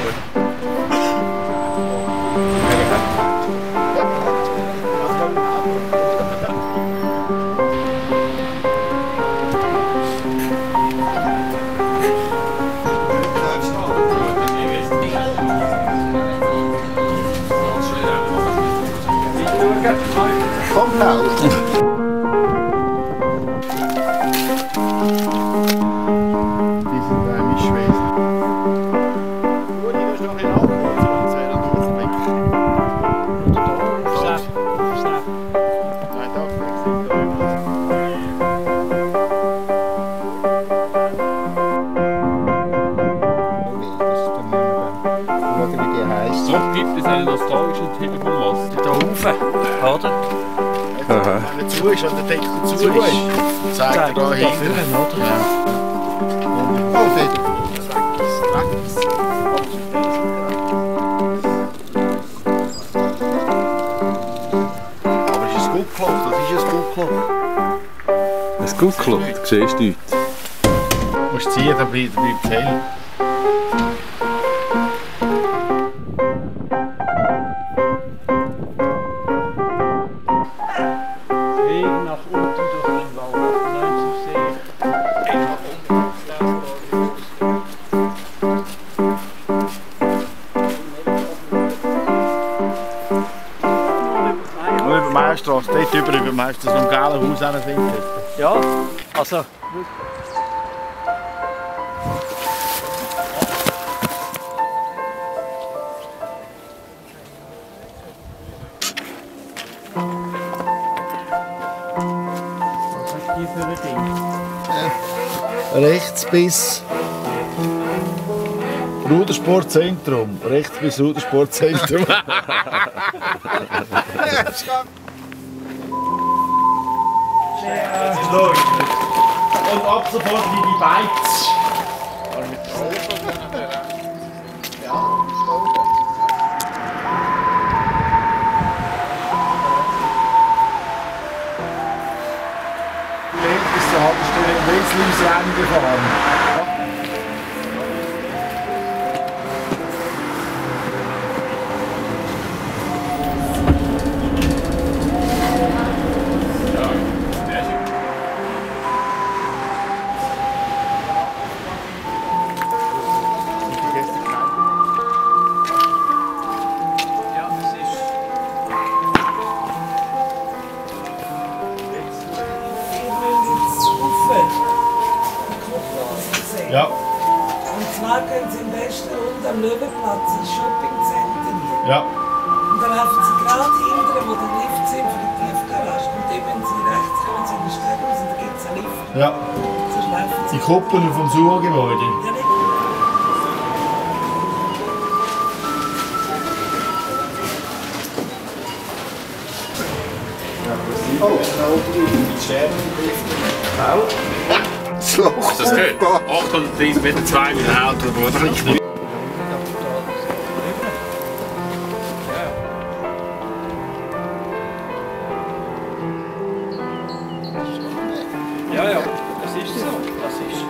Kommt raus! Die sind eigentlich schwer. Gut, die musst du noch ein bisschen abholen, sonst wäre er noch weg. Schnell. Nein, da sind da. Wie die heisst. Doch gibt es einen nostalgischen Titel von was? Da rauf, oder? Wenn er zu ist, wenn der Deckel zu ist, zeigt er da hinten. Oder? Ja. Oh, dort. Aber es ist ein Guckloch, das ist ein Guckloch. Ein Guckloch, du siehst nichts. Du musst ziehen, dann bleibt es hell. Straße, dort über dem Haus, das am gelben Haus auch findet. Ja, also. Was hast du für ein Ding? Rechts bis Rudersportzentrum. Rechts bis Rudersportzentrum. Und ab sofort wie die Bikes. Bis zur Haltestelle in Wetzlingsrennen gefahren. Ja. Und zwar können Sie im Westen unten am Löwenplatz, das Shoppingcenter hier. Ja. Und dann laufen Sie gerade hinten, wo der Lift sind für die Tiefgarage. Und dann, wenn Sie rechts kommen, Sie in den Stadt raus, und da gibt es einen Lift. Ja. So laufen Sie. Die Kuppel vom Suhrgebäude. Ja, nicht. Oh, da oben die Sterne. Auch. Das Loch. Hast du das gehört? 830 Meter 2 mit dem Auto, wo der liegt. Ja, ja, das ist so. Das ist.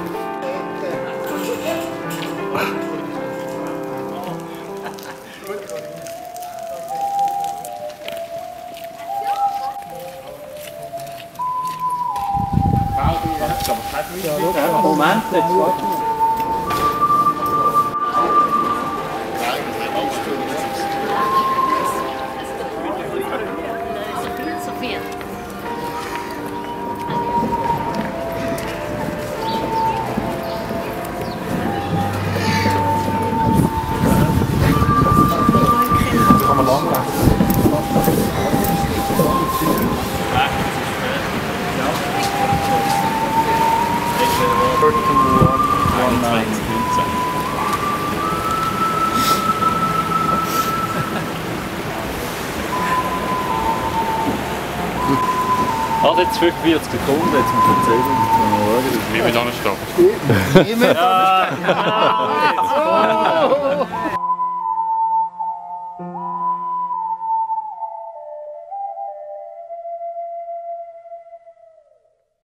Ja, Moment, jetzt warte mal. Also jetzt 45 Sekunden, jetzt muss ich erzählen. Wie wir da stehen. Immer. Ja,